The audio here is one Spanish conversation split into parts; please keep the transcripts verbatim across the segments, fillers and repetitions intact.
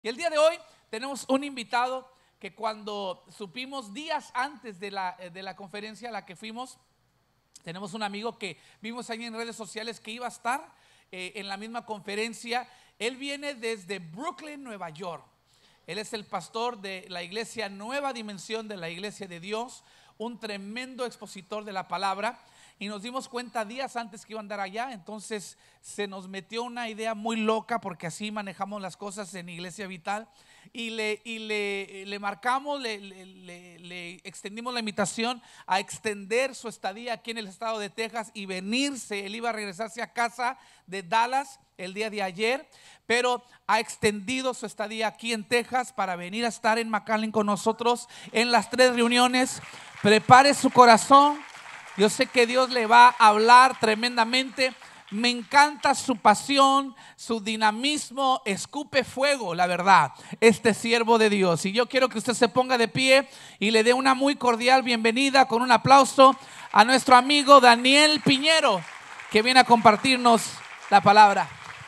Y el día de hoy tenemos un invitado que cuando supimos días antes de la, de la conferencia a la que fuimos, tenemos un amigo que vimos ahí en redes sociales que iba a estar eh, en la misma conferencia. Él viene desde Brooklyn, Nueva York. Él es el pastor de la iglesia Nueva Dimensión, de la Iglesia de Dios, un tremendo expositor de la palabra. Y nos dimos cuenta días antes que iba a andar allá. Entonces se nos metió una idea muy loca, porque así manejamos las cosas en Iglesia Vital. Y le, y le, le marcamos, le, le, le extendimos la invitación a extender su estadía aquí en el estado de Texas y venirse. Él iba a regresarse a casa de Dallas el día de ayer, pero ha extendido su estadía aquí en Texas para venir a estar en McAllen con nosotros en las tres reuniones. Prepare su corazón. Yo sé que Dios le va a hablar tremendamente. Me encanta su pasión, su dinamismo, escupe fuego, la verdad, este siervo de Dios. Y yo quiero que usted se ponga de pie y le dé una muy cordial bienvenida con un aplauso a nuestro amigo Daniel Piñero, que viene a compartirnos la palabra.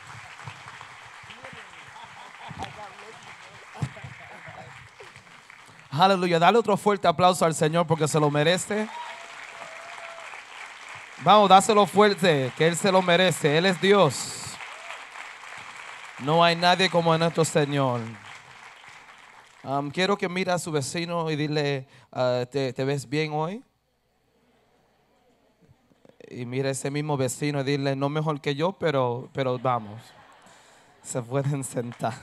Aleluya, dale otro fuerte aplauso al Señor porque se lo merece. Vamos, dáselo fuerte, que Él se lo merece. Él es Dios. No hay nadie como nuestro Señor. Um, quiero que mire a su vecino y dile, uh, ¿te, ¿te ves bien hoy? Y mire a ese mismo vecino y dile, no mejor que yo, pero, pero vamos. Se pueden sentar.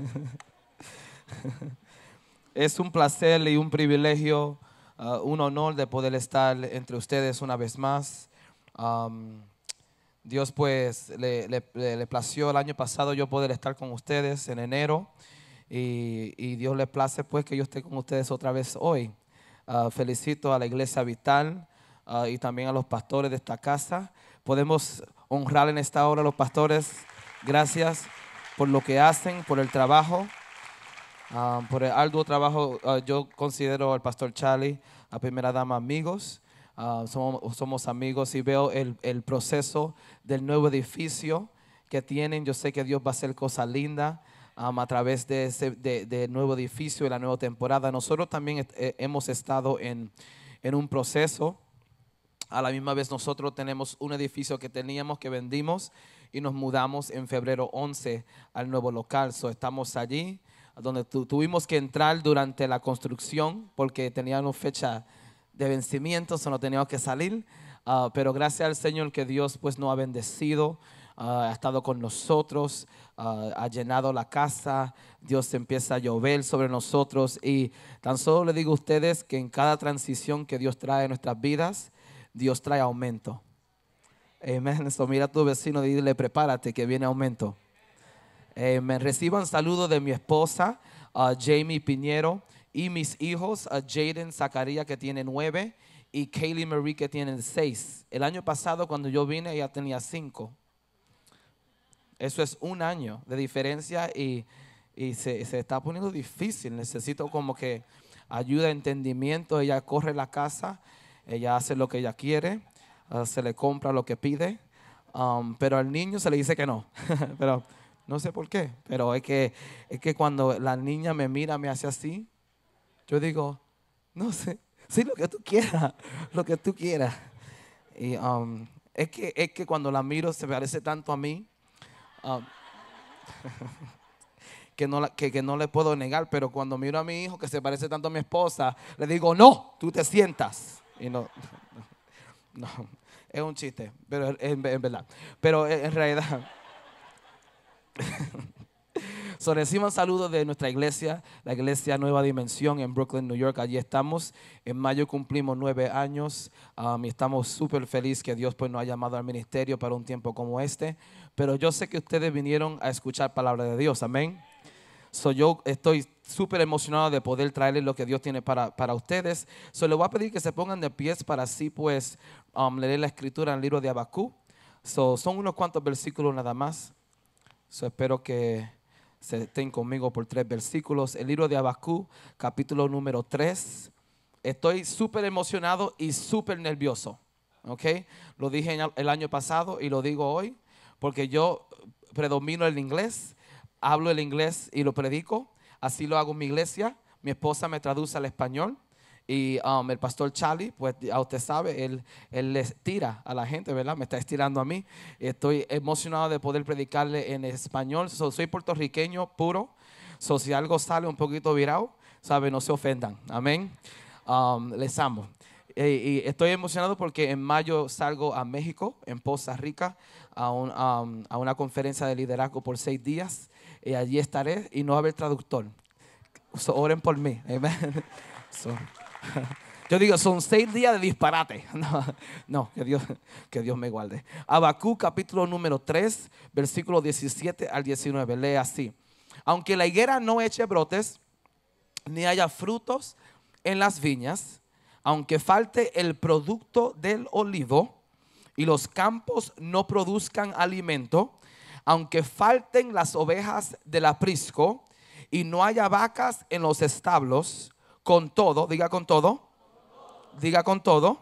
Es un placer y un privilegio, uh, un honor de poder estar entre ustedes una vez más. Um, Dios pues le, le, le plació el año pasado yo poder estar con ustedes en enero y, y Dios le place pues que yo esté con ustedes otra vez hoy. Uh, felicito a la Iglesia Vital uh, y también a los pastores de esta casa. Podemos honrar en esta hora a los pastores. Gracias por lo que hacen, por el trabajo. Um, por el arduo trabajo. uh, yo considero al pastor Charlie, a primera dama, amigos. Uh, somos, somos amigos y veo el, el proceso del nuevo edificio que tienen. Yo sé que Dios va a hacer cosas lindas um, a través de ese de, de nuevo edificio y la nueva temporada. Nosotros también eh, hemos estado en, en un proceso. A la misma vez nosotros tenemos un edificio que teníamos, que vendimos y nos mudamos en febrero once al nuevo local. So, estamos allí donde tu, tuvimos que entrar durante la construcción porque teníamos fecha de vencimiento, so no teníamos que salir, uh, pero gracias al Señor que Dios pues nos ha bendecido, uh, ha estado con nosotros, uh, ha llenado la casa. Dios empieza a llover sobre nosotros y tan solo le digo a ustedes que en cada transición que Dios trae en nuestras vidas, Dios trae aumento. Amén. So, mira a tu vecino y dile, prepárate que viene aumento. Me reciban saludos de mi esposa, uh, Jamie Piñero, y mis hijos, uh, Jaden Zacarías, que tiene nueve, y Kaylee Marie, que tienen seis. El año pasado cuando yo vine ella tenía cinco. Eso es un año de diferencia y, y se, se está poniendo difícil. Necesito como que ayuda, entendimiento. Ella corre la casa, ella hace lo que ella quiere, uh, se le compra lo que pide, um, pero al niño se le dice que no. Pero no sé por qué, pero es que, es que cuando la niña me mira, me hace así, yo digo, no sé, sí, lo que tú quieras, lo que tú quieras. Y um, es, que, es que cuando la miro se parece tanto a mí, um, que, no la, que, que no le puedo negar, pero cuando miro a mi hijo que se parece tanto a mi esposa, le digo, no, tú te sientas. Y no, no, no es un chiste, pero es, es, es verdad, pero en, en realidad... So, reciban saludos de nuestra iglesia, la iglesia Nueva Dimensión en Brooklyn, New York. Allí estamos. En mayo cumplimos nueve años um, y estamos súper felices que Dios pues, nos ha llamado al ministerio para un tiempo como este. Pero yo sé que ustedes vinieron a escuchar palabra de Dios. Amén. So, yo estoy súper emocionado de poder traerles lo que Dios tiene para, para ustedes. So, les voy a pedir que se pongan de pies para así pues um, leer la escritura en el libro de Habacuc. So, son unos cuantos versículos nada más. So, espero que se estén conmigo por tres versículos. El libro de Habacuc, capítulo número tres. Estoy súper emocionado y súper nervioso. ¿Okay? Lo dije el año pasado y lo digo hoy porque yo predomino el inglés, hablo el inglés y lo predico. Así lo hago en mi iglesia. Mi esposa me traduce al español. Y um, el pastor Charlie, pues ya usted sabe, él, él les tira a la gente, ¿verdad? Me está estirando a mí. Estoy emocionado de poder predicarle en español. So, soy puertorriqueño puro. So, si algo sale un poquito virado, ¿sabe? No se ofendan. Amén. Um, les amo. Y, y estoy emocionado porque en mayo salgo a México, en Poza Rica, a, un, um, a una conferencia de liderazgo por seis días. Y allí estaré y no va a haber traductor. So, oren por mí. Amén. So, yo digo, son seis días de disparate. No, no, que Dios, que Dios me guarde. Habacuc capítulo número tres, versículo diecisiete al diecinueve. Lee así. Aunque la higuera no eche brotes, ni haya frutos en las viñas, aunque falte el producto del olivo y los campos no produzcan alimento, aunque falten las ovejas del aprisco y no haya vacas en los establos, con todo, diga con todo, diga con todo,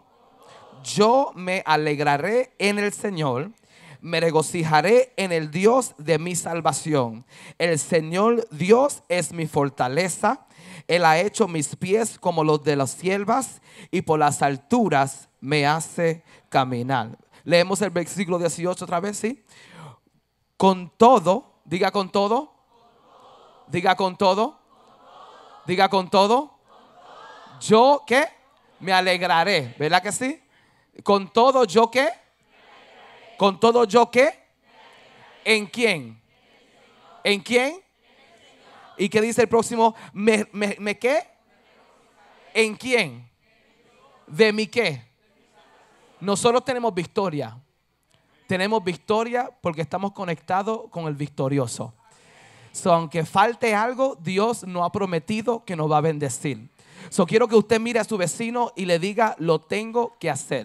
yo me alegraré en el Señor, me regocijaré en el Dios de mi salvación. El Señor Dios es mi fortaleza. Él ha hecho mis pies como los de las siervas y por las alturas me hace caminar. Leemos el versículo dieciocho otra vez, ¿sí? Con todo, diga con todo, diga con todo, diga con todo. Yo, ¿qué? Me alegraré, ¿verdad que sí? Con todo, ¿yo qué? Con todo, ¿yo qué? ¿En quién? ¿En quién? ¿Y qué dice el próximo? ¿Me, me, me qué? ¿En quién? ¿De mi qué? Nosotros tenemos victoria. Tenemos victoria porque estamos conectados con el victorioso. So, aunque falte algo, Dios nos ha prometido que nos va a bendecir. So, quiero que usted mire a su vecino y le diga, lo tengo que hacer.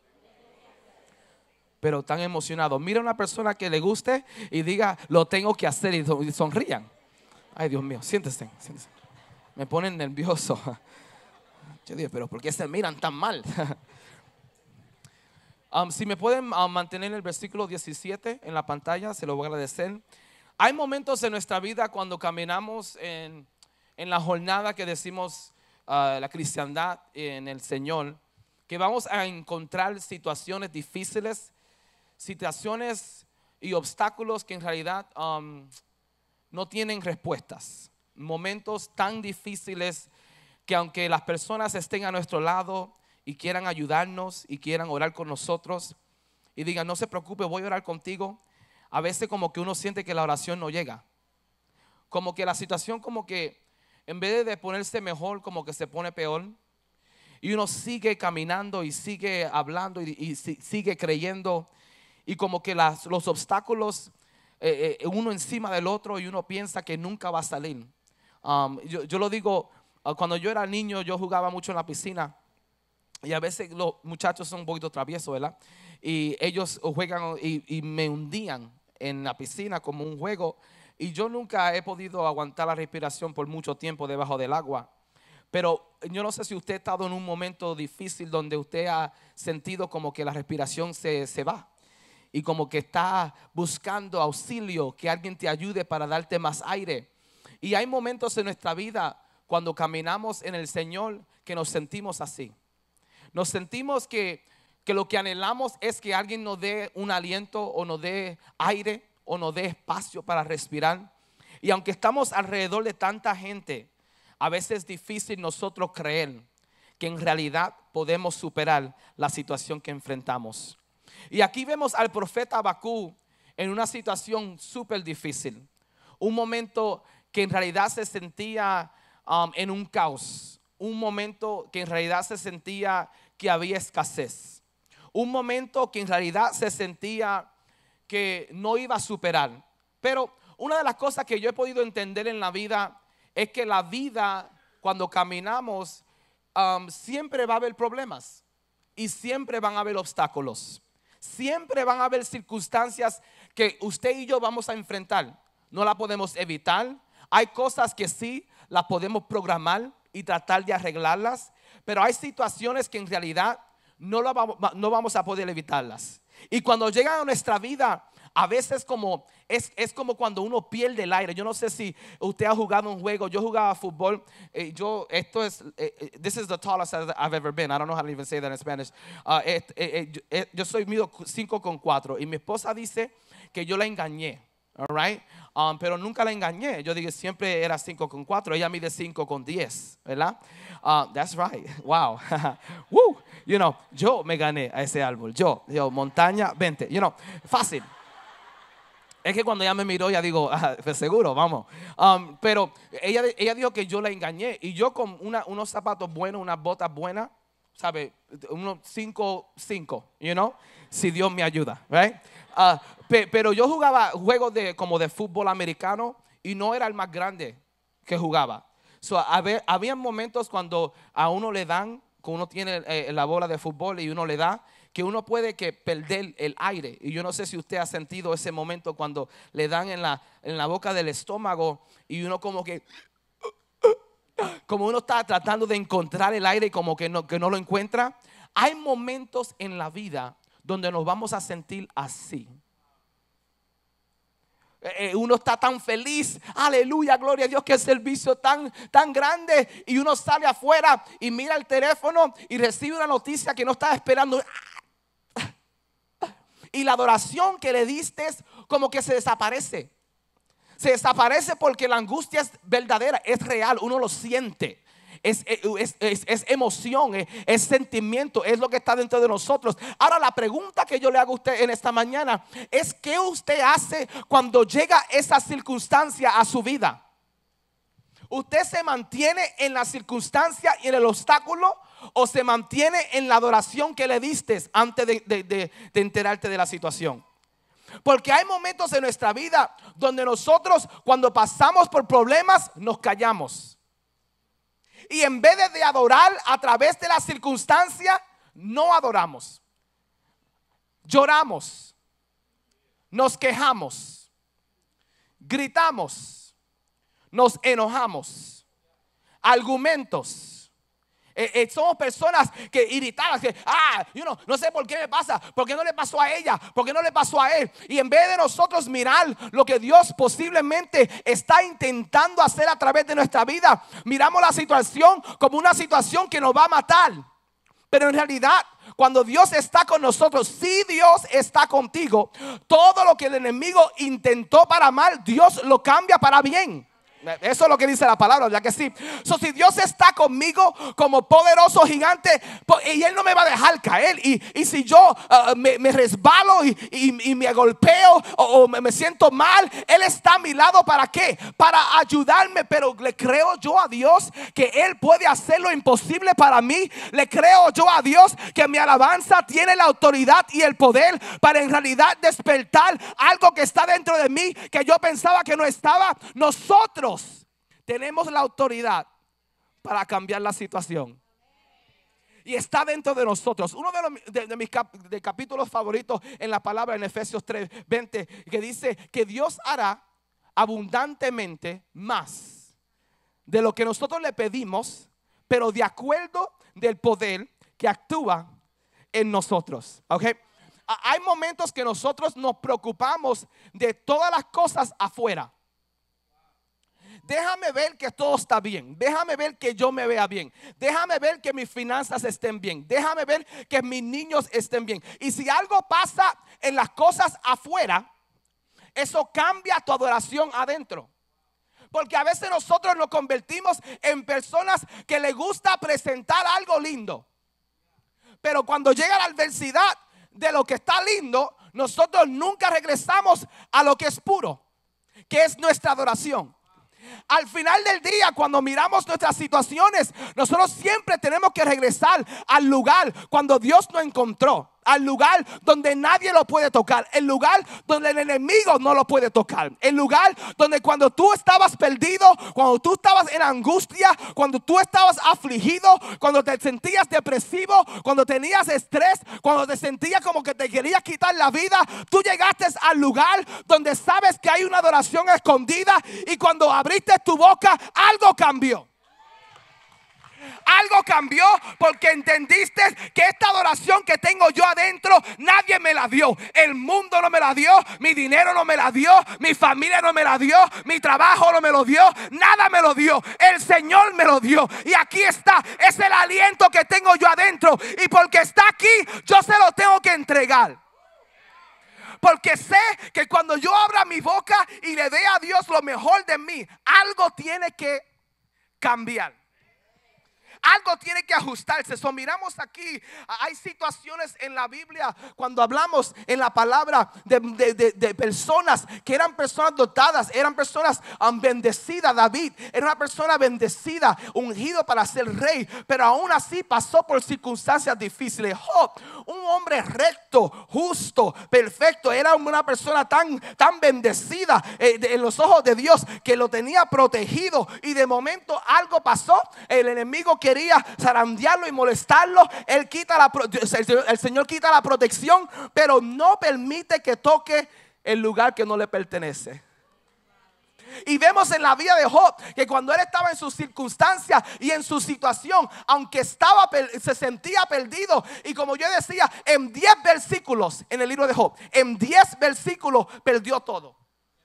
Pero tan emocionado. Mira a una persona que le guste y diga, lo tengo que hacer, y sonrían. Ay, Dios mío, siéntese, siéntese. Me ponen nervioso. Yo digo, pero ¿por qué se miran tan mal? um, si me pueden um, mantener el versículo diecisiete en la pantalla, se lo voy a agradecer. Hay momentos en nuestra vida cuando caminamos en, en la jornada que decimos uh, la cristiandad en el Señor, que vamos a encontrar situaciones difíciles, situaciones y obstáculos que en realidad um, no tienen respuestas. Momentos tan difíciles que aunque las personas estén a nuestro lado y quieran ayudarnos y quieran orar con nosotros y digan, no se preocupe, voy a orar contigo, a veces como que uno siente que la oración no llega. Como que la situación como que en vez de ponerse mejor, como que se pone peor. Y uno sigue caminando y sigue hablando y, y sigue creyendo. Y como que las, los obstáculos, eh, eh, uno encima del otro, y uno piensa que nunca va a salir. Um, yo, yo lo digo, uh, cuando yo era niño yo jugaba mucho en la piscina. Y a veces los muchachos son un poquito traviesos, ¿verdad? Y ellos juegan y, y me hundían en la piscina como un juego. Y yo nunca he podido aguantar la respiración por mucho tiempo debajo del agua. Pero yo no sé si usted ha estado en un momento difícil donde usted ha sentido como que la respiración se, se va. Y como que está buscando auxilio, que alguien te ayude para darte más aire. Y hay momentos en nuestra vida cuando caminamos en el Señor que nos sentimos así. Nos sentimos que, que lo que anhelamos es que alguien nos dé un aliento o nos dé aire o nos dé espacio para respirar. Y aunque estamos alrededor de tanta gente, a veces es difícil nosotros creer que en realidad podemos superar la situación que enfrentamos. Y aquí vemos al profeta Habacuc en una situación súper difícil. Un momento que en realidad se sentía um, en un caos. Un momento que en realidad se sentía que había escasez. Un momento que en realidad se sentía que no iba a superar. Pero una de las cosas que yo he podido entender en la vida es que la vida, cuando caminamos, um, siempre va a haber problemas y siempre van a haber obstáculos. Siempre van a haber circunstancias que usted y yo vamos a enfrentar. No la podemos evitar. Hay cosas que sí las podemos programar y tratar de arreglarlas, pero hay situaciones que en realidad no, la vamos, no vamos a poder evitarlas. Y cuando llegan a nuestra vida, a veces como es, es como cuando uno pierde el aire. Yo no sé si usted ha jugado un juego. Yo jugaba fútbol. Eh, yo, esto es, eh, this is the tallest I've ever been. I don't know how to even say that in Spanish. Uh, eh, eh, eh, eh, yo soy mido cinco con cuatro y mi esposa dice que yo la engañé. All right? Um, pero nunca la engañé. Yo digo, siempre era cinco con cuatro. Ella mide cinco con diez, ¿verdad? Uh, that's right. Wow. Woo. You know, yo me gané a ese árbol. Yo, yo, montaña, vente. You know, fácil. Es que cuando ella me miró, ya digo, ah, pues seguro, vamos. Um, pero ella, ella dijo que yo la engañé. Y yo con una, unos zapatos buenos, unas botas buenas, ¿sabe? Unos cinco, cinco, you know, si Dios me ayuda, right? Uh, pe, pero yo jugaba juegos de, como de fútbol americano y no era el más grande que jugaba. So, había, había momentos cuando a uno le dan, cuando uno tiene eh, la bola de fútbol y uno le da, que uno puede que perder el aire. Y yo no sé si usted ha sentido ese momento cuando le dan en la, en la boca del estómago y uno como que... como uno está tratando de encontrar el aire y como que no, que no lo encuentra. Hay momentos en la vida donde nos vamos a sentir así. Eh, uno está tan feliz, aleluya, gloria a Dios, que el servicio tan, tan grande, y uno sale afuera y mira el teléfono y recibe una noticia que no estaba esperando. Y la adoración que le diste como que se desaparece. Se desaparece porque la angustia es verdadera, es real, uno lo siente. Es, es, es, es emoción, es, es sentimiento, es lo que está dentro de nosotros. Ahora la pregunta que yo le hago a usted en esta mañana es: ¿qué usted hace cuando llega esa circunstancia a su vida? ¿Usted se mantiene en la circunstancia y en el obstáculo, o se mantiene en la adoración que le diste antes de, de, de, de enterarte de la situación? Porque hay momentos en nuestra vida donde nosotros, cuando pasamos por problemas, nos callamos. Y en vez de adorar a través de la circunstancia, no adoramos. Lloramos. Nos quejamos. Gritamos. Nos enojamos. Argumentos. Eh, eh, somos personas que irritadas, que, ah, you know, no sé por qué me pasa, por qué no le pasó a ella, por qué no le pasó a él. Y en vez de nosotros mirar lo que Dios posiblemente está intentando hacer a través de nuestra vida, miramos la situación como una situación que nos va a matar. Pero en realidad, cuando Dios está con nosotros, si Dios está contigo, todo lo que el enemigo intentó para mal, Dios lo cambia para bien. Eso es lo que dice la palabra, ¿verdad que sí? So, si Dios está conmigo como poderoso gigante, y Él no me va a dejar caer. Y, y si yo uh, me, me resbalo y, y, y me golpeo o, o me, me siento mal, Él está a mi lado. ¿Para qué? Para ayudarme. Pero le creo yo a Dios que Él puede hacer lo imposible para mí. Le creo yo a Dios que mi alabanza tiene la autoridad y el poder para en realidad despertar algo que está dentro de mí, que yo pensaba que no estaba. Nosotros tenemos la autoridad para cambiar la situación. Y está dentro de nosotros. Uno de, los, de, de mis cap, de capítulos favoritos en la palabra, en Efesios tres veinte, que dice que Dios hará abundantemente más de lo que nosotros le pedimos, pero de acuerdo del poder que actúa en nosotros. ¿Okay? Hay momentos que nosotros nos preocupamos de todas las cosas afuera. Déjame ver que todo está bien. Déjame ver que yo me vea bien. Déjame ver que mis finanzas estén bien. Déjame ver que mis niños estén bien. Y si algo pasa en las cosas afuera, eso cambia tu adoración adentro. Porque a veces nosotros nos convertimos en personas que les gusta presentar algo lindo. Pero cuando llega la adversidad de lo que está lindo, nosotros nunca regresamos a lo que es puro, que es nuestra adoración. Al final del día, cuando miramos nuestras situaciones, nosotros siempre tenemos que regresar al lugar cuando Dios nos encontró. Al lugar donde nadie lo puede tocar. El lugar donde el enemigo no lo puede tocar. El lugar donde cuando tú estabas perdido, cuando tú estabas en angustia, cuando tú estabas afligido, cuando te sentías depresivo, cuando tenías estrés, cuando te sentías como que te querías quitar la vida, tú llegaste al lugar donde sabes que hay una adoración escondida, y cuando abriste tu boca, algo cambió. Algo cambió porque entendiste que esta adoración que tengo yo adentro, nadie me la dio. El mundo no me la dio, mi dinero no me la dio, mi familia no me la dio, mi trabajo no me lo dio, nada me lo dio. El Señor me lo dio. Y aquí está, es el aliento que tengo yo adentro. Y porque está aquí, yo se lo tengo que entregar. Porque sé que cuando yo abra mi boca y le dé a Dios lo mejor de mí, algo tiene que cambiar. Algo tiene que ajustarse. So, miramos aquí, hay situaciones en la Biblia cuando hablamos en la palabra de, de, de, de personas que eran personas dotadas, eran personas um, bendecidas. David era una persona bendecida, ungido para ser rey, pero aún así pasó por circunstancias difíciles. Job, un hombre recto, justo, perfecto, era una persona tan, tan bendecida eh, de, en los ojos de Dios, que lo tenía protegido, y de momento algo pasó. El enemigo que quería zarandearlo y molestarlo. Él quita la, el Señor quita la protección, pero no permite que toque el lugar que no le pertenece. Y vemos en la vida de Job que cuando él estaba en sus circunstancias y en su situación, aunque estaba, se sentía perdido, y como yo decía, en diez versículos en el libro de Job, en diez versículos perdió todo.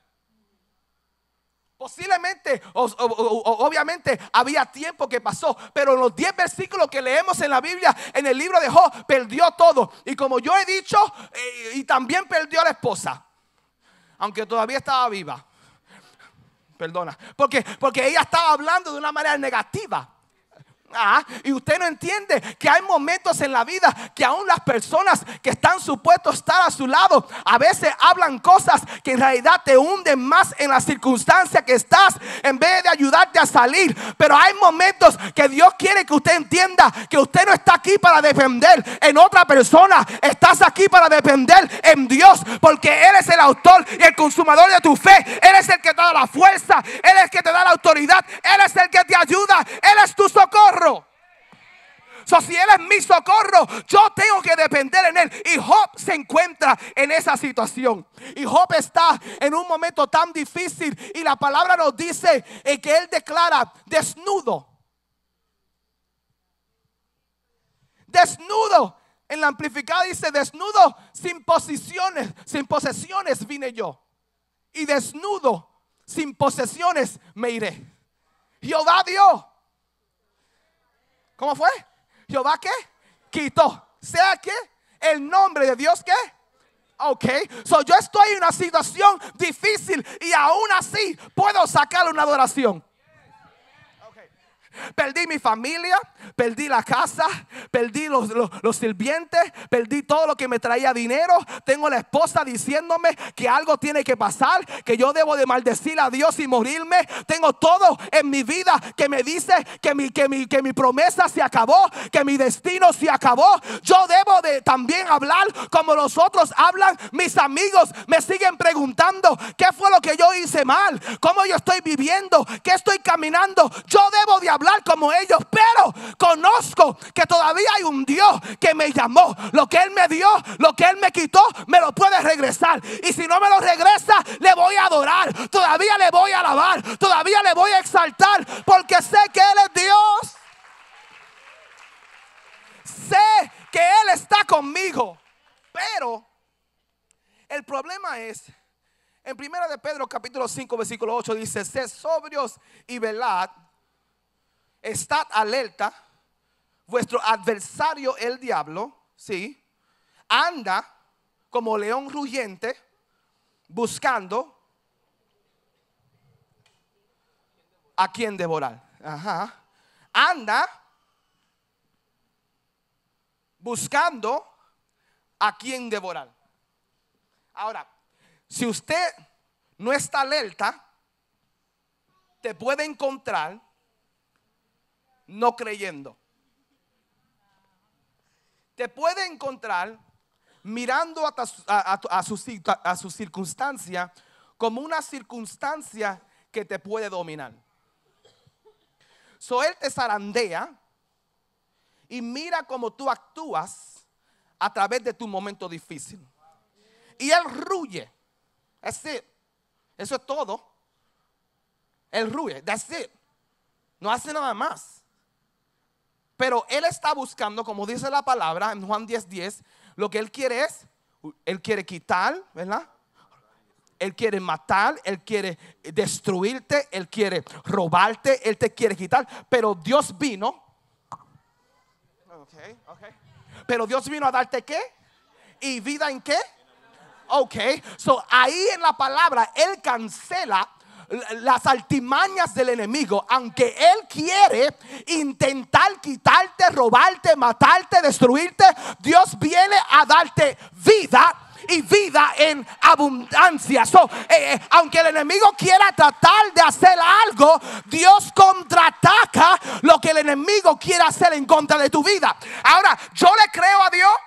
Posiblemente, o, o, o, obviamente había tiempo que pasó, pero en los diez versículos que leemos en la Biblia, en el libro de Job, perdió todo. Y como yo he dicho, eh, y también perdió a la esposa, aunque todavía estaba viva. Perdona, porque, porque ella estaba hablando de una manera negativa. Ah, y usted no entiende que hay momentos en la vida que aún las personas que están supuestos a estar a su lado a veces hablan cosas que en realidad te hunden más en la circunstancia que estás, en vez de ayudarte a salir. Pero hay momentos que Dios quiere que usted entienda que usted no está aquí para depender en otra persona, estás aquí para depender en Dios, porque Él es el autor y el consumador de tu fe. Él es el que te da la fuerza, Él es el que te da la autoridad, Él es el que te ayuda, Él es tu socorro. So, si Él es mi socorro, yo tengo que depender en Él. Y Job se encuentra en esa situación. Y Job está en un momento tan difícil. Y la palabra nos dice eh, que él declara desnudo. Desnudo. En la amplificada dice desnudo, sin posesiones, sin posesiones vine yo. Y desnudo, sin posesiones me iré. Jehová dio. ¿Cómo fue? Jehová ¿qué? Quitó. ¿Sea qué? El nombre de Dios ¿qué? Ok. So yo estoy en una situación difícil y aún así puedo sacar una adoración. Perdí mi familia, perdí la casa, perdí los, los, los sirvientes, perdí todo lo que me traía dinero. Tengo la esposa diciéndome que algo tiene que pasar, que yo debo de maldecir a Dios y morirme. Tengo todo en mi vida que me dice que mi, que mi, que mi promesa se acabó, que mi destino se acabó. Yo debo de también hablar como los otros hablan. Mis amigos me siguen preguntando qué fue lo que yo hice mal, cómo yo estoy viviendo, qué estoy caminando. Yo debo de hablar como ellos, pero conozco que todavía hay un Dios que me llamó. Lo que Él me dio, lo que Él me quitó, me lo puede regresar. Y si no me lo regresa, le voy a adorar, todavía le voy a alabar, todavía le voy a exaltar, porque sé que Él es Dios. Sé que Él está conmigo. Pero el problema es, en primera de Pedro capítulo cinco versículo ocho dice: sed sobrios y velad, estad alerta, vuestro adversario el diablo, sí, anda como león rugiente buscando a quien devorar. Ajá. Anda buscando a quien devorar. Ahora, si usted no está alerta, te puede encontrar no creyendo. Te puede encontrar mirando a, a, a, a, su, a su circunstancia como una circunstancia que te puede dominar. So él te zarandea y mira cómo tú actúas a través de tu momento difícil. Y él ruye. That's it. Eso es todo. Él ruye. That's it. No hace nada más. Pero él está buscando, como dice la palabra en Juan diez diez, lo que él quiere es, él quiere quitar, ¿verdad? Él quiere matar, él quiere destruirte, él quiere robarte, él te quiere quitar. Pero Dios vino. Okay, okay. Pero Dios vino a darte ¿qué? ¿Y vida en qué? Ok, so ahí en la palabra él cancela las artimañas del enemigo. Aunque él quiere intentar quitarte, robarte, matarte, destruirte, Dios viene a darte vida y vida en abundancia. So, eh, eh, aunque el enemigo quiera tratar de hacer algo, Dios contraataca lo que el enemigo quiera hacer en contra de tu vida. Ahora, yo le creo a Dios.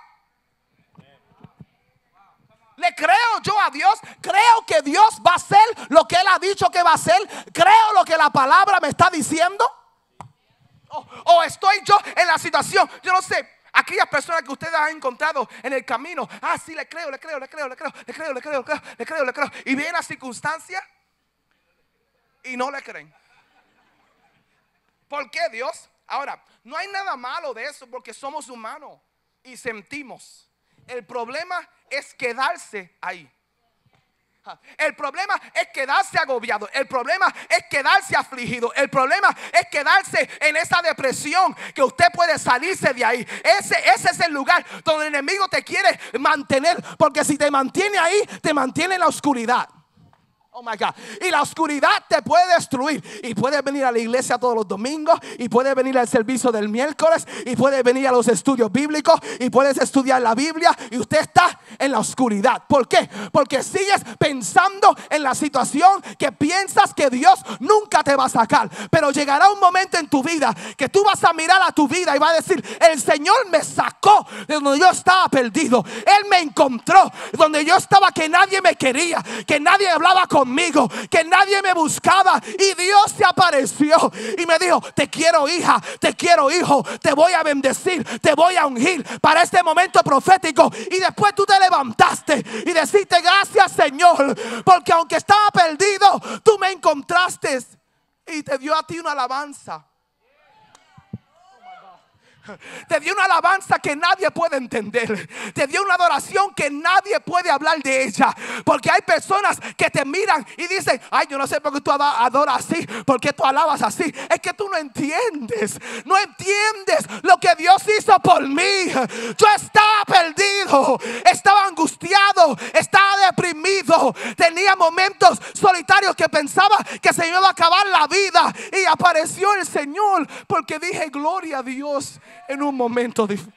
Le creo yo a Dios. Creo que Dios va a hacer lo que Él ha dicho que va a hacer. Creo lo que la palabra me está diciendo. O, o estoy yo en la situación. Yo no sé. Aquellas personas que ustedes han encontrado en el camino. Ah, sí, le creo, le creo, le creo, le creo, le creo, le creo, le creo, le creo, le creo. Y vienen las circunstancias y no le creen. ¿Por qué, Dios? Ahora, no hay nada malo de eso porque somos humanos y sentimos. El problema es quedarse ahí. El problema es quedarse agobiado. El problema es quedarse afligido. El problema es quedarse en esa depresión que usted puede salirse de ahí. Ese, ese es el lugar donde el enemigo te quiere mantener. Porque si te mantiene ahí, te mantiene en la oscuridad. Oh my God. Y la oscuridad te puede destruir. Y puedes venir a la iglesia todos los domingos. Y puedes venir al servicio del miércoles. Y puedes venir a los estudios bíblicos. Y puedes estudiar la Biblia. Y usted está en la oscuridad. ¿Por qué? Porque sigues pensando en la situación que piensas que Dios nunca te va a sacar. Pero llegará un momento en tu vida que tú vas a mirar a tu vida y vas a decir: el Señor me sacó de donde yo estaba perdido. Él me encontró donde yo estaba, que nadie me quería, que nadie hablaba conmigo, conmigo, que nadie me buscaba, y Dios se apareció y me dijo: te quiero, hija, te quiero, hijo, te voy a bendecir, te voy a ungir para este momento profético. Y después tú te levantaste y deciste: gracias, Señor, porque aunque estaba perdido, tú me encontraste y te dio a ti una alabanza. Te dio una alabanza que nadie puede entender. Te dio una adoración que nadie puede hablar de ella. Porque hay personas que te miran y dicen: ay, yo no sé por qué tú adoras así, por qué tú alabas así. Es que tú no entiendes. No entiendes lo que Dios hizo por mí. Yo estaba perdido, estaba angustiado, estaba deprimido, tenía momentos solitarios que pensaba que se me iba a acabar la vida. Y apareció el Señor, porque dije: gloria a Dios. En un momento difícil.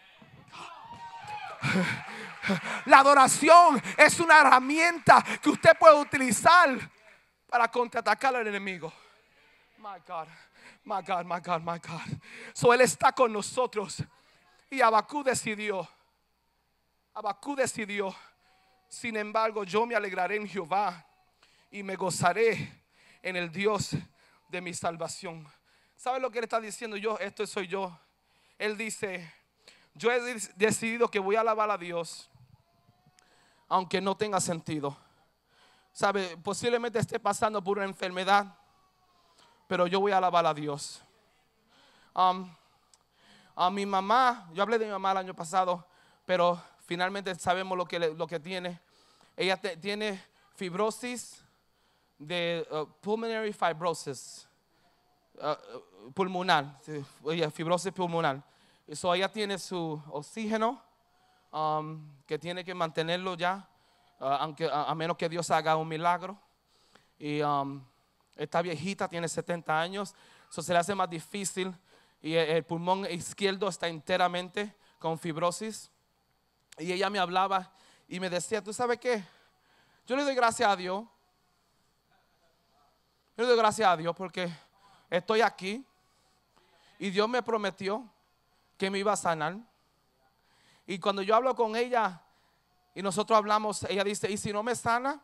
La adoración es una herramienta que usted puede utilizar para contraatacar al enemigo. My God, my God, my God, my God. So Él está con nosotros. Y Habacuc decidió. Habacuc decidió: sin embargo, yo me alegraré en Jehová y me gozaré en el Dios de mi salvación. ¿Sabe lo que él está diciendo? Yo, esto soy yo. Él dice: yo he decidido que voy a alabar a Dios aunque no tenga sentido. Sabe, posiblemente esté pasando por una enfermedad, pero yo voy a alabar a Dios. Um, a mi mamá, yo hablé de mi mamá el año pasado, pero finalmente sabemos lo que, lo que tiene. Ella te, tiene fibrosis de uh, pulmonary fibrosis. Uh, pulmonar, ella, fibrosis pulmonar. Eso, ella tiene su oxígeno um, que tiene que mantenerlo ya, uh, aunque, a, a menos que Dios haga un milagro. Y um, esta viejita tiene setenta años, eso se le hace más difícil. Y el, el pulmón izquierdo está enteramente con fibrosis. Y ella me hablaba y me decía: ¿tú sabes qué? Yo le doy gracias a Dios. Yo le doy gracias a Dios porque estoy aquí y Dios me prometió que me iba a sanar. Y cuando yo hablo con ella y nosotros hablamos, ella dice: ¿y si no me sana?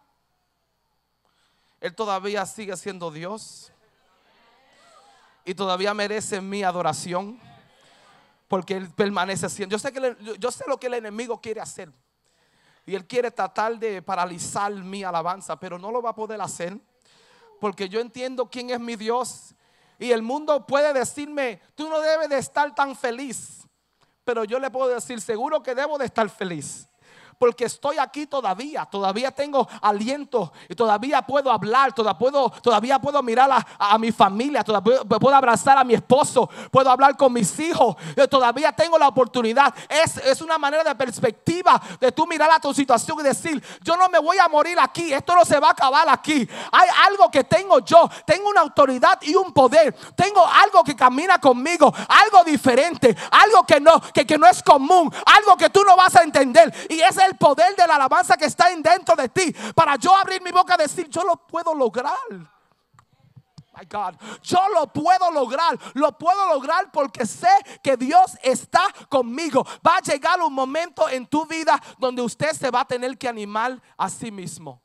Él todavía sigue siendo Dios y todavía merece mi adoración, porque Él permanece siendo. Yo sé, que le, yo sé lo que el enemigo quiere hacer, y él quiere tratar de paralizar mi alabanza, pero no lo va a poder hacer, porque yo entiendo quién es mi Dios. Y el mundo puede decirme, tú no debes de estar tan feliz. Pero yo le puedo decir, seguro que debo de estar feliz. Porque estoy aquí todavía, todavía tengo aliento y todavía puedo hablar, todavía puedo, todavía puedo mirar a, a mi familia, todavía puedo abrazar a mi esposo, puedo hablar con mis hijos, todavía tengo la oportunidad. Es, es una manera de perspectiva de tú mirar a tu situación y decir, yo no me voy a morir aquí, esto no se va a acabar aquí. Hay algo que tengo yo, tengo una autoridad y un poder, tengo algo que camina conmigo, algo diferente, algo que no, que, que no es común, algo que tú no vas a entender. Y ese es el poder de la alabanza que está en dentro de ti, para yo abrir mi boca y decir, yo lo puedo lograr. My God, yo lo puedo lograr, lo puedo lograr porque sé que Dios está conmigo. Va a llegar un momento en tu vida donde usted se va a tener que animar a sí mismo.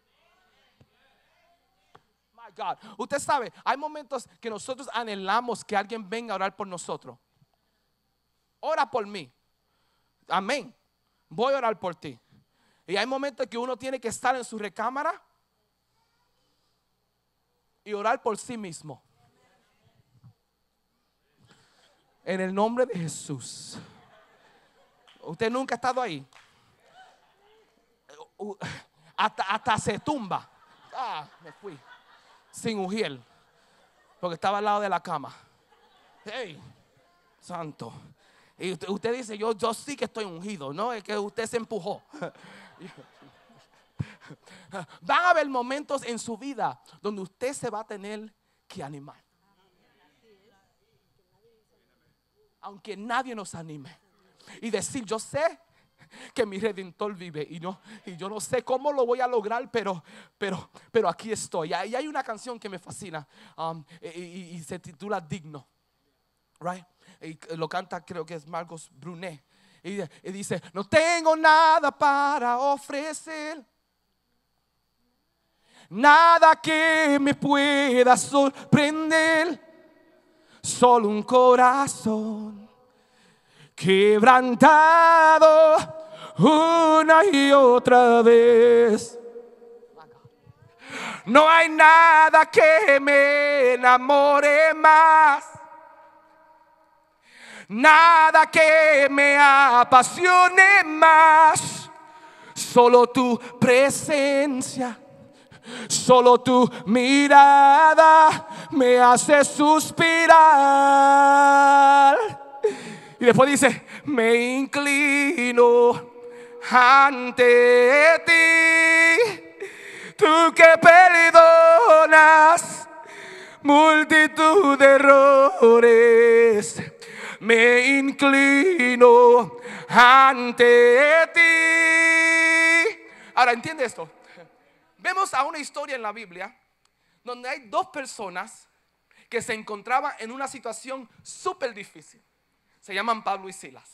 My God, usted sabe, hay momentos que nosotros anhelamos que alguien venga a orar por nosotros. Ora por mí. Amén. Voy a orar por ti. Y hay momentos que uno tiene que estar en su recámara y orar por sí mismo. En el nombre de Jesús. Usted nunca ha estado ahí. Hasta, hasta se tumba. Ah, me fui. Sin ungir. Porque estaba al lado de la cama. Hey, santo. Y usted, usted dice, yo, yo sí que estoy ungido. No, es que usted se empujó. Van a haber momentos en su vida donde usted se va a tener que animar. Aunque nadie nos anime. Y decir, yo sé que mi Redentor vive. Y, no, y yo no sé cómo lo voy a lograr, pero, pero, pero aquí estoy. Y hay una canción que me fascina. Um, y, y, y se titula Digno. Right? Y lo canta, creo que es Marcos Brunet. Y, y dice, no tengo nada para ofrecer, nada que me pueda sorprender, solo un corazón quebrantado una y otra vez. No hay nada que me enamore más, nada que me apasione más, solo tu presencia, solo tu mirada me hace suspirar. Y después dice, me inclino ante ti, tú que perdonas multitud de errores. Me inclino ante ti. Ahora, entiende esto. Vemos a una historia en la Biblia donde hay dos personas que se encontraban en una situación súper difícil. Se llaman Pablo y Silas.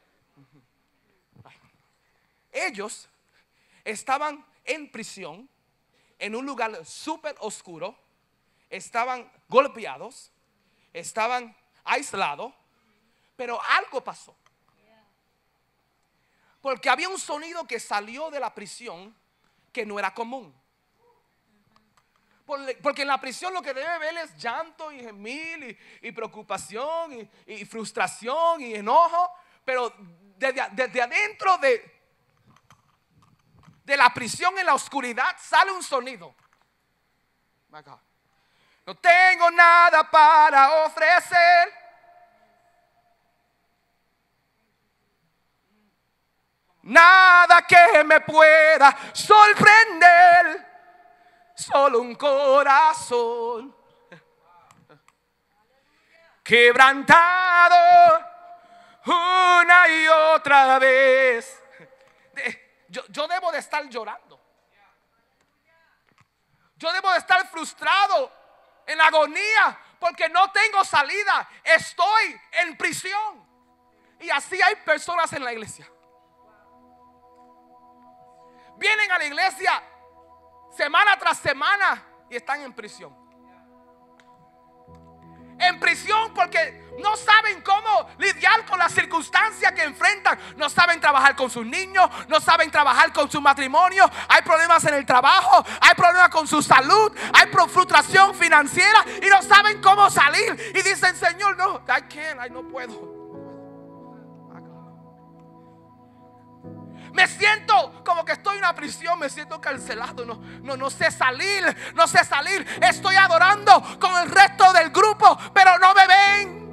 Ellos estaban en prisión, en un lugar súper oscuro. Estaban golpeados, estaban aislados. Pero algo pasó. Porque había un sonido que salió de la prisión que no era común. Porque en la prisión lo que debe ver es llanto y gemir y, y preocupación y, y frustración y enojo. Pero desde, desde adentro de, de la prisión, en la oscuridad, sale un sonido. No tengo nada para ofrecer, nada que me pueda sorprender, solo un corazón quebrantado una y otra vez. Yo, yo debo de estar llorando. Yo debo de estar frustrado, en agonía, porque no tengo salida. Estoy en prisión. Y así hay personas en la iglesia. Vienen a la iglesia semana tras semana y están en prisión. en prisión porque no saben cómo lidiar con las circunstancias que enfrentan. No saben trabajar con sus niños, no saben trabajar con su matrimonio. Hay problemas en el trabajo, hay problemas con su salud, hay frustración financiera y no saben cómo salir. Y dicen, Señor, no, I can't, I no puedo. Me siento como que estoy en una prisión, me siento encarcelado, no, no, no sé salir, no sé salir. Estoy adorando con el resto del grupo, pero no me ven.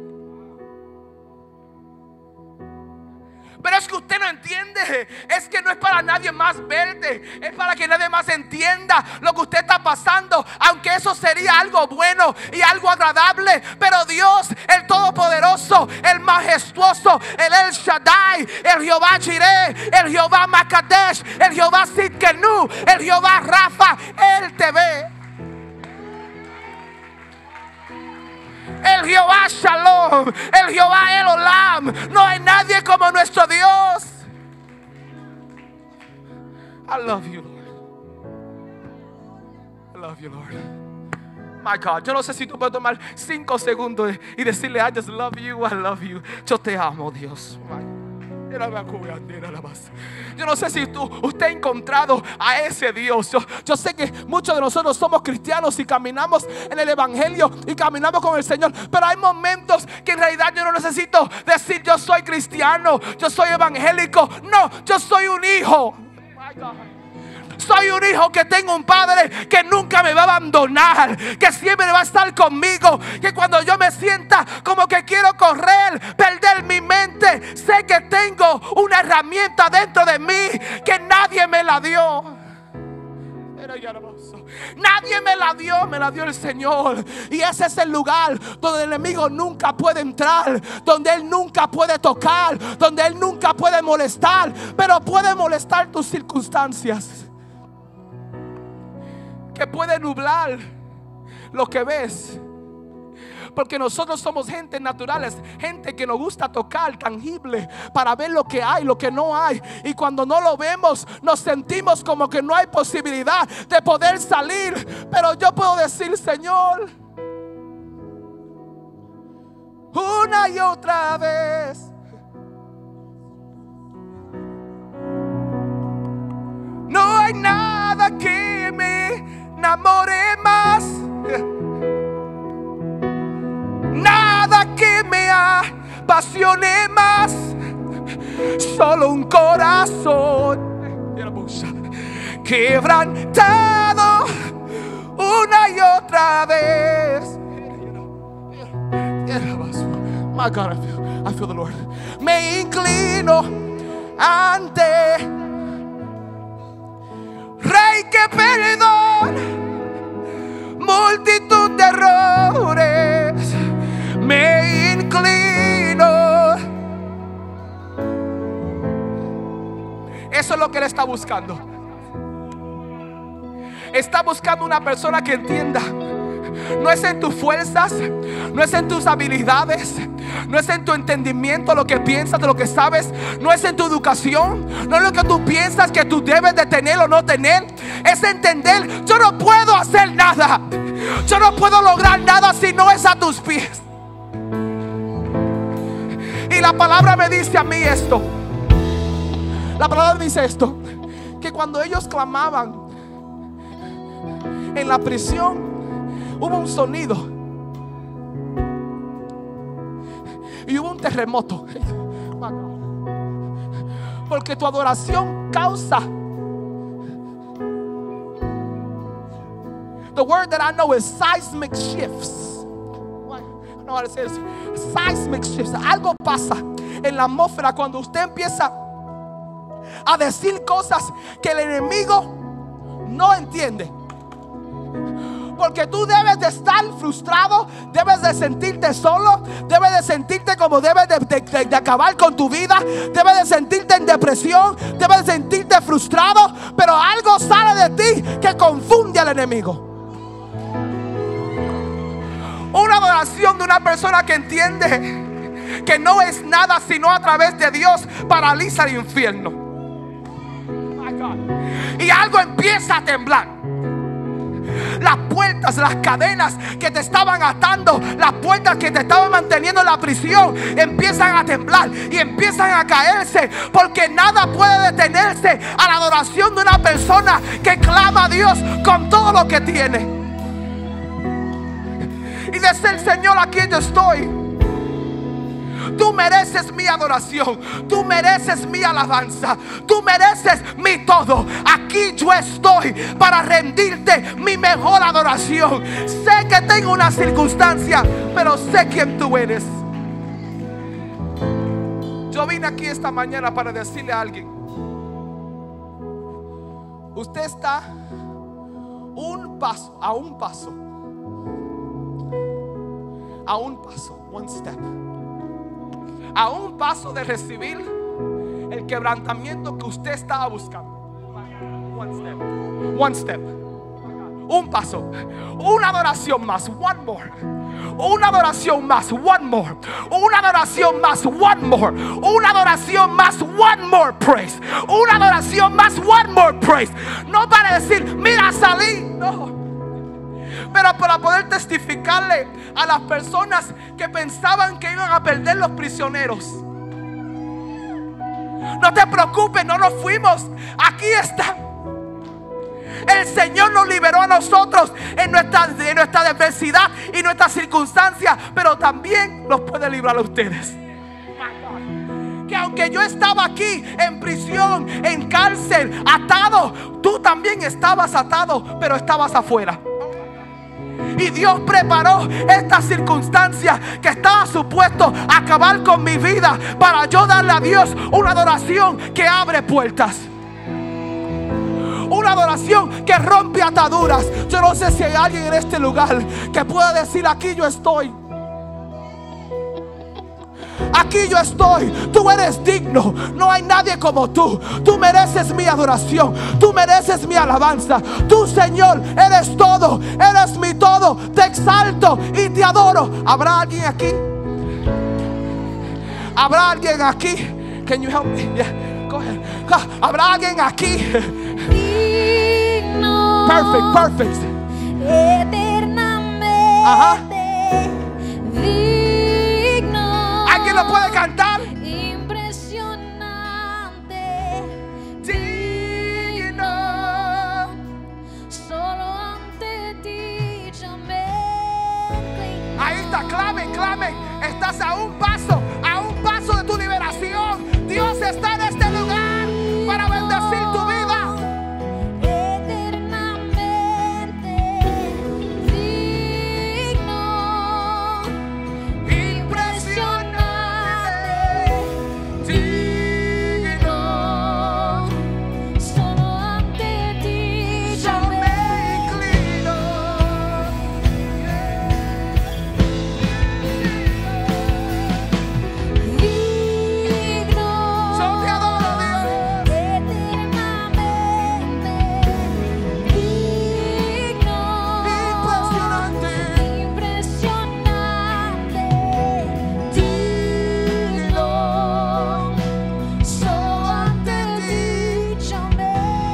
Pero es que usted no entiende. Es que no es para nadie más verte, es para que nadie más entienda lo que usted está pasando. Aunque eso sería algo bueno y algo agradable, pero Dios, el Todopoderoso, el Majestuoso, el El Shaddai, el Jehová Jireh, el Jehová Makadesh, el Jehová Sidkenu, el Jehová Rafa, Él te ve. El Jehová Shalom, el Jehová El Olam. No hay nadie como nuestro Dios. I love you, Lord. I love you, Lord. My God, yo no sé si tú puedes tomar cinco segundos y decirle, I just love you, I love you. Yo te amo, Dios. Yo no sé si tú, usted ha encontrado a ese Dios. Yo, yo sé que muchos de nosotros somos cristianos y caminamos en el Evangelio y caminamos con el Señor, pero hay momentos que en realidad yo no necesito decir yo soy cristiano, yo soy evangélico. No, yo soy un hijo. My God. Soy un hijo que tengo un padre que nunca me va a abandonar, que siempre va a estar conmigo, que cuando yo me sienta como que quiero correr, perder mi mente, sé que tengo una herramienta dentro de mí que nadie me la dio. Nadie me la dio, me la dio el Señor. Y ese es el lugar donde el enemigo nunca puede entrar, donde él nunca puede tocar, donde él nunca puede molestar, pero puede molestar tus circunstancias, que puede nublar lo que ves. Porque nosotros somos gente naturales, gente que nos gusta tocar tangible para ver lo que hay, lo que no hay. Y cuando no lo vemos, nos sentimos como que no hay posibilidad de poder salir. Pero yo puedo decir, Señor, una y otra vez, no hay nada que me enamore más, nada que me apasione más, solo un corazón quebrantado una y otra vez. My God, I feel, I feel the Lord. Me inclino ante Rey que perdona multitud de errores. Me inclino. Eso es lo que él está buscando. Está buscando una persona que entienda. No es en tus fuerzas, no es en tus habilidades, no es en tu entendimiento lo que piensas, de lo que sabes, no es en tu educación, no es lo que tú piensas que tú debes de tener o no tener. Es entender, yo no puedo hacer nada, yo no puedo lograr nada si no es a tus pies. Y la palabra me dice a mí esto. La palabra me dice esto, que cuando ellos clamaban en la prisión, hubo un sonido y hubo un terremoto, porque tu adoración causa. The word that I know is seismic shifts. I don't know how to say this. Seismic shifts. Algo pasa en la atmósfera cuando usted empieza a decir cosas que el enemigo no entiende. Porque tú debes de estar frustrado, debes de sentirte solo, debes de sentirte como debes de, de, de acabar con tu vida, debes de sentirte en depresión, debes de sentirte frustrado, pero algo sale de ti que confunde al enemigo. Una adoración de una persona que entiende que no es nada sino a través de Dios paraliza el infierno. Y algo empieza a temblar. Las puertas, las cadenas que te estaban atando, las puertas que te estaban manteniendo en la prisión empiezan a temblar y empiezan a caerse, porque nada puede detenerse a la adoración de una persona que clama a Dios con todo lo que tiene y dice: Señor, aquí yo estoy. Tú mereces mi adoración, tú mereces mi alabanza, tú mereces mi todo. Aquí yo estoy para rendirte mi mejor adoración. Sé que tengo una circunstancia, pero sé quién tú eres. Yo vine aquí esta mañana para decirle a alguien: usted está un paso, a un paso, a un paso, one step, a un paso de recibir el quebrantamiento que usted estaba buscando. One step, one step, un paso, una adoración más, one more, una adoración más, one more, una adoración más, one more, una adoración más, one more praise, una adoración más, one more praise. No para decir: mira, salí, no, pero para poder testificarle a las personas que pensaban que iban a perder los prisioneros: no te preocupes, no nos fuimos, aquí está. El Señor nos liberó a nosotros en nuestra, en nuestra adversidad y nuestras circunstancias, pero también los puede librar a ustedes. Que aunque yo estaba aquí en prisión, en cárcel, atado, tú también estabas atado, pero estabas afuera. Y Dios preparó esta circunstancia que estaba supuesto a acabar con mi vida, para yo darle a Dios una adoración que abre puertas, una adoración que rompe ataduras. Yo no sé si hay alguien en este lugar que pueda decir: aquí yo estoy, aquí yo estoy. Tú eres digno, no hay nadie como tú. Tú mereces mi adoración, tú mereces mi alabanza. Tú, Señor, eres todo, eres mi todo. Te exalto y te adoro. ¿Habrá alguien aquí? ¿Habrá alguien aquí? Can you help me? Yeah, go ahead. ¿Habrá alguien aquí? Digno, Perfect, perfect. eternamente Ajá. digno. ¿Alguien lo puede cantar? Impresionante, Digno. solo ante ti yo me inclino. Ahí está, clamen, clamen. Estás a un paso, a un paso de tu liberación. Dios está en este lugar para bendecir tu vida. Eternamente digno, Impresionante, digno. solo ante ti Yo yo me me inclino. digno. Yo te adoro, Dios. Eternamente digno, Impresionante, impresionante, digno, solo ante ti yo me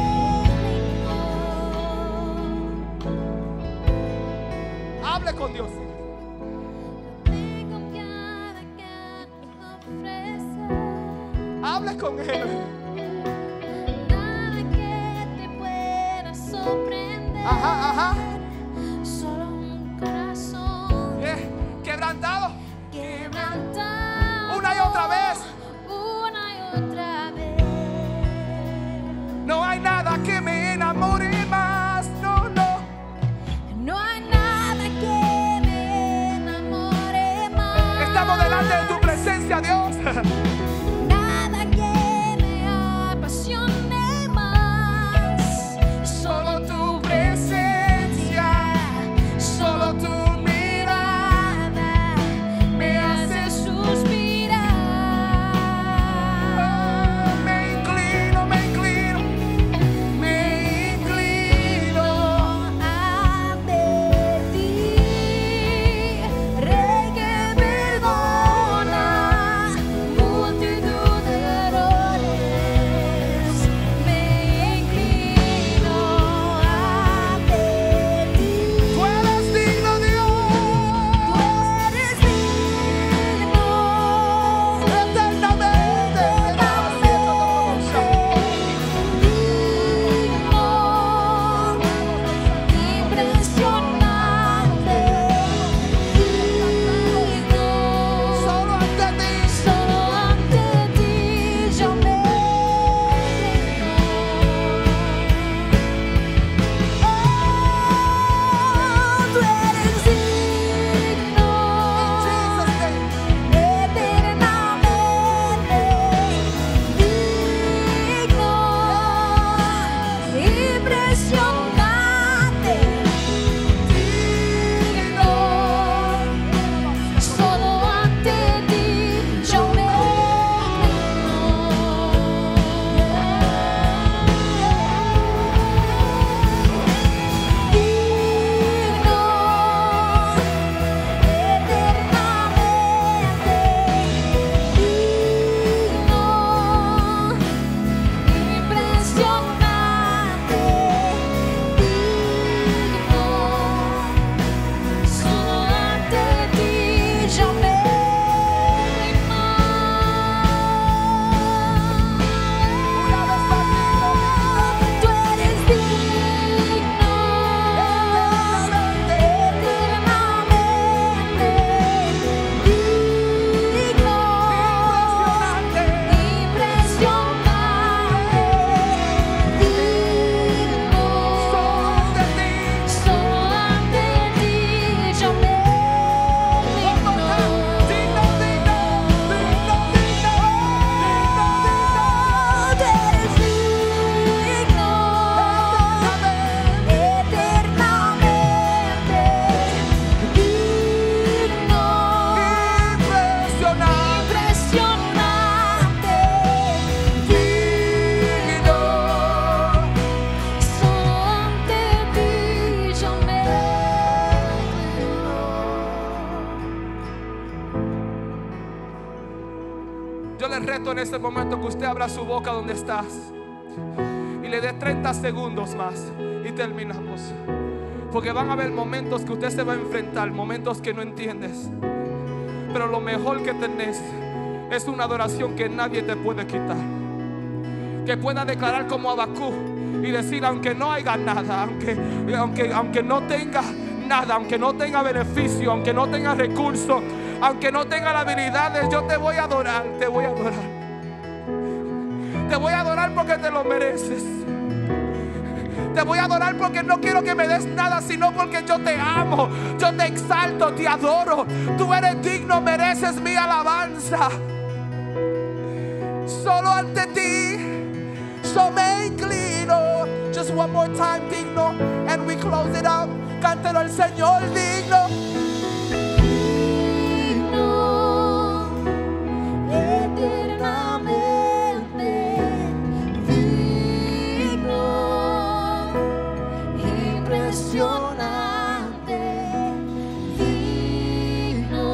inclino. hable con Dios. Te confiada que me ofrece. Hable con Él. Nada que te pueda sorprender. Ajá, ajá. Solo un corazón Eh, Quebrantado. quebrantado. Una y otra vez. Una y otra vez. No hay nada que me enamore más. No, no. No hay nada que me enamore más. Estamos delante de tu presencia, Dios. Nada que me apasione más. Solo tu presencia, solo tu mirada Me hace suspirar. me inclino, me inclino, me inclino. Ante ti, Rey que perdona, multitud le reto en este momento que usted abra su boca donde estás y le dé treinta segundos más y terminamos. Porque van a haber momentos que usted se va a enfrentar, momentos que no entiendes. Pero lo mejor que tenés es una adoración que nadie te puede quitar. Que pueda declarar como Habacuc y decir: aunque no haya nada, aunque, aunque, aunque no tenga nada, aunque no tenga beneficio, aunque no tenga recursos, aunque no tenga las habilidades, yo te voy a adorar, te voy a adorar. Te voy a adorar porque te lo mereces. Te voy a adorar porque no quiero que me des nada, sino porque yo te amo, yo te exalto, te adoro. Tú eres digno, mereces mi alabanza. Solo ante ti yo me inclino. Just one more time, digno, and we close it out. Cántelo al Señor, digno. Digno, eternamente digno, impresionante, digno,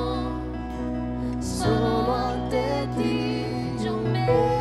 solo ante ti yo me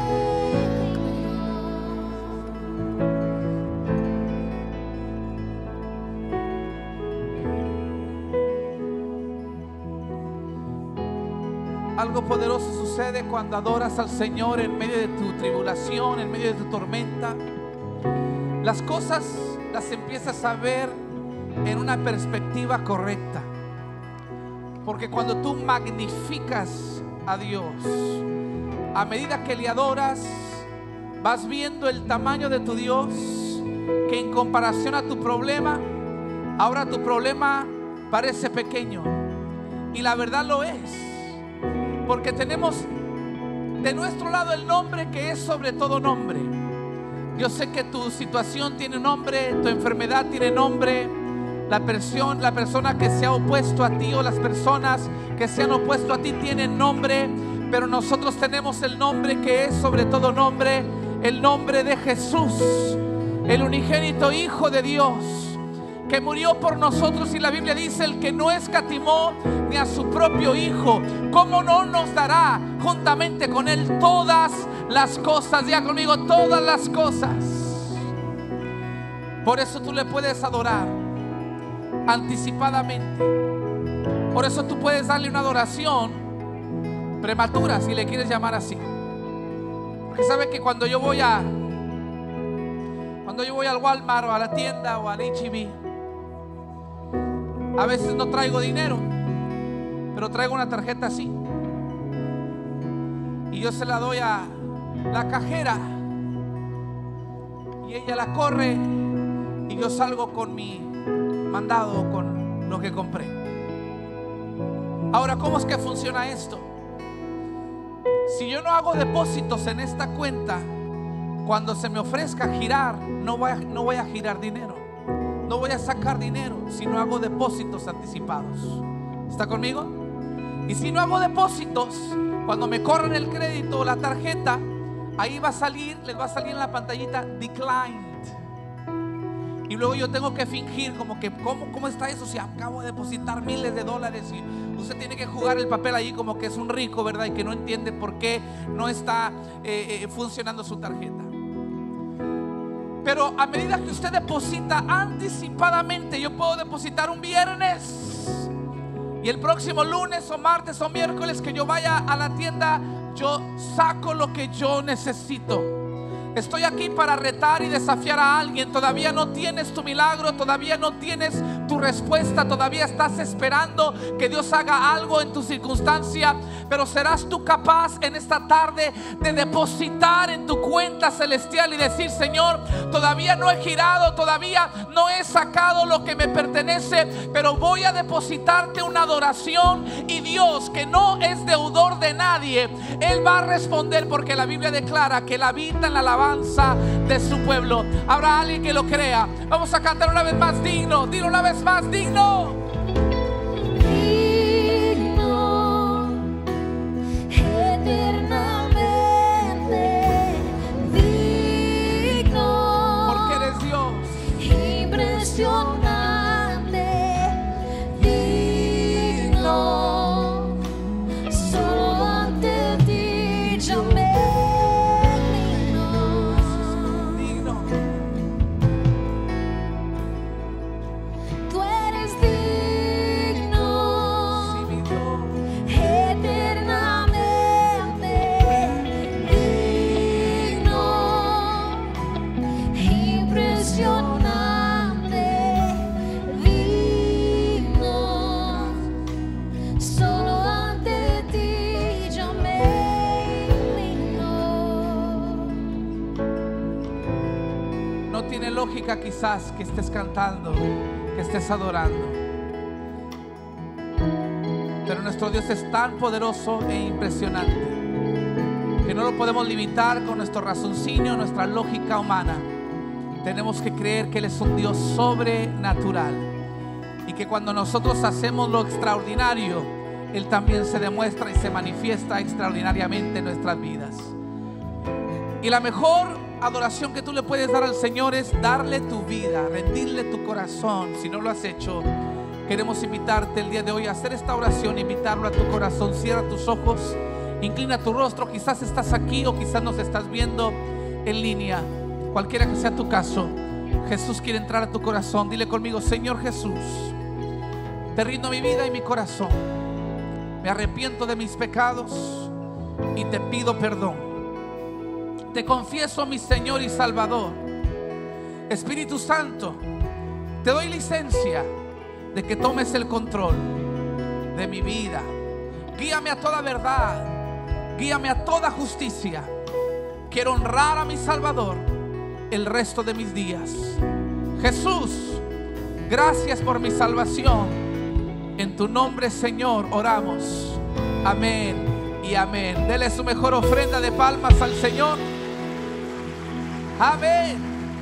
Algo poderoso sucede cuando adoras al Señor en medio de tu tribulación, en medio de tu tormenta. Las cosas las empiezas a ver en una perspectiva correcta. Porque cuando tú magnificas a Dios, a medida que le adoras, vas viendo el tamaño de tu Dios, que en comparación a tu problema, ahora tu problema parece pequeño. Y la verdad lo es. Porque tenemos de nuestro lado el nombre que es sobre todo nombre. Yo sé que tu situación tiene nombre, tu enfermedad tiene nombre, la persona, la persona que se ha opuesto a ti o las personas que se han opuesto a ti tienen nombre, pero nosotros tenemos el nombre que es sobre todo nombre, el nombre de Jesús, el unigénito Hijo de Dios, que murió por nosotros. Y la Biblia dice: el que no escatimó ni a su propio Hijo, ¿cómo no nos dará juntamente con Él todas las cosas? Diga conmigo: todas las cosas. Por eso tú le puedes adorar anticipadamente. Por eso tú puedes darle una adoración prematura, si le quieres llamar así. Porque sabe que cuando yo voy a Cuando yo voy al Walmart o a la tienda o al H E B, a veces no traigo dinero, pero traigo una tarjeta así. Y yo se la doy a la cajera y ella la corre y yo salgo con mi mandado, con lo que compré. Ahora, ¿cómo es que funciona esto? Si yo no hago depósitos en esta cuenta, cuando se me ofrezca girar, no voy a, no voy a girar dinero, no voy a sacar dinero si no hago depósitos anticipados. ¿Está conmigo? Y si no hago depósitos, cuando me corren el crédito o la tarjeta, ahí va a salir, les va a salir en la pantallita declined. Y luego yo tengo que fingir como que ¿cómo, cómo está eso? Si acabo de depositar miles de dólares. Y usted tiene que jugar el papel allí como que es un rico, ¿verdad? Y que no entiende por qué no está eh, eh, funcionando su tarjeta. Pero a medida que usted deposita anticipadamente, yo puedo depositar un viernes y el próximo lunes o martes o miércoles que yo vaya a la tienda, yo saco lo que yo necesito. Estoy aquí para retar y desafiar a alguien. Todavía no tienes tu milagro, todavía no tienes tu respuesta, todavía estás esperando que Dios haga algo en tu circunstancia, pero serás tú capaz en esta tarde de depositar en tu cuenta celestial y decir: Señor, todavía no he girado, todavía no he sacado lo que me pertenece, pero voy a depositarte una adoración, y Dios, que no es deudor de nadie, Él va a responder, porque la Biblia declara que Él habita en la alabanza de su pueblo. Habrá alguien que lo crea. Vamos a cantar una vez más: digno. Dilo una vez más: digno. Digno, eternamente digno, Porque eres Dios. impresionante, digno, solo ante ti lógica quizás que estés cantando, que estés adorando. Pero nuestro Dios es tan poderoso e impresionante que no lo podemos limitar con nuestro raciocinio, nuestra lógica humana. Tenemos que creer que Él es un Dios sobrenatural y que cuando nosotros hacemos lo extraordinario, Él también se demuestra y se manifiesta extraordinariamente en nuestras vidas. Y la mejor adoración que tú le puedes dar al Señor es darle tu vida, rendirle tu corazón. Si no lo has hecho, queremos invitarte el día de hoy a hacer esta oración, invitarlo a tu corazón. Cierra tus ojos, inclina tu rostro. Quizás estás aquí o quizás nos estás viendo en línea. Cualquiera que sea tu caso, Jesús quiere entrar a tu corazón. Dile conmigo: Señor Jesús, te rindo mi vida y mi corazón. Me arrepiento de mis pecados y te pido perdón. Te confieso, mi Señor y Salvador. Espíritu Santo, te doy licencia de que tomes el control de mi vida. Guíame a toda verdad, guíame a toda justicia. Quiero honrar a mi Salvador el resto de mis días. Jesús, gracias por mi salvación. En tu nombre, Señor, oramos. Amén y amén. Dele su mejor ofrenda de palmas al Señor. Amén.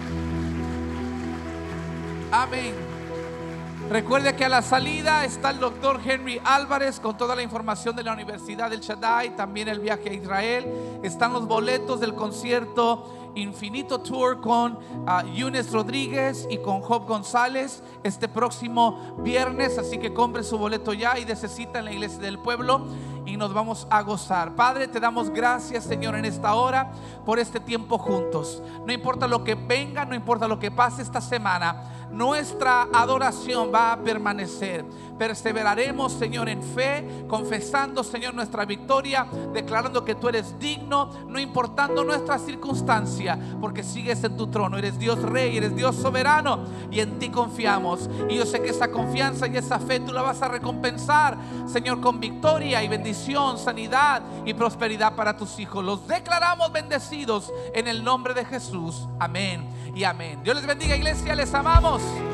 Amén. Recuerde que a la salida está el doctor Henry Álvarez con toda la información de la Universidad del Shaddai, también el viaje a Israel. Están los boletos del concierto Infinito Tour con uh, Yunes Rodríguez y con Job González este próximo viernes. Así que compre su boleto ya y dese cita en la iglesia del pueblo y nos vamos a gozar. Padre, te damos gracias, Señor, en esta hora por este tiempo juntos. No importa lo que venga, no importa lo que pase esta semana, nuestra adoración va a permanecer. Perseveraremos, Señor, en fe, confesando, Señor, nuestra victoria, declarando que tú eres digno, no importando nuestra circunstancia, porque sigues en tu trono. Eres Dios Rey, eres Dios soberano y en ti confiamos. Y yo sé que esa confianza y esa fe tú la vas a recompensar, Señor, con victoria y bendición, sanidad y prosperidad para tus hijos. Los declaramos bendecidos en el nombre de Jesús. Amén y amén. Dios les bendiga, iglesia, les amamos.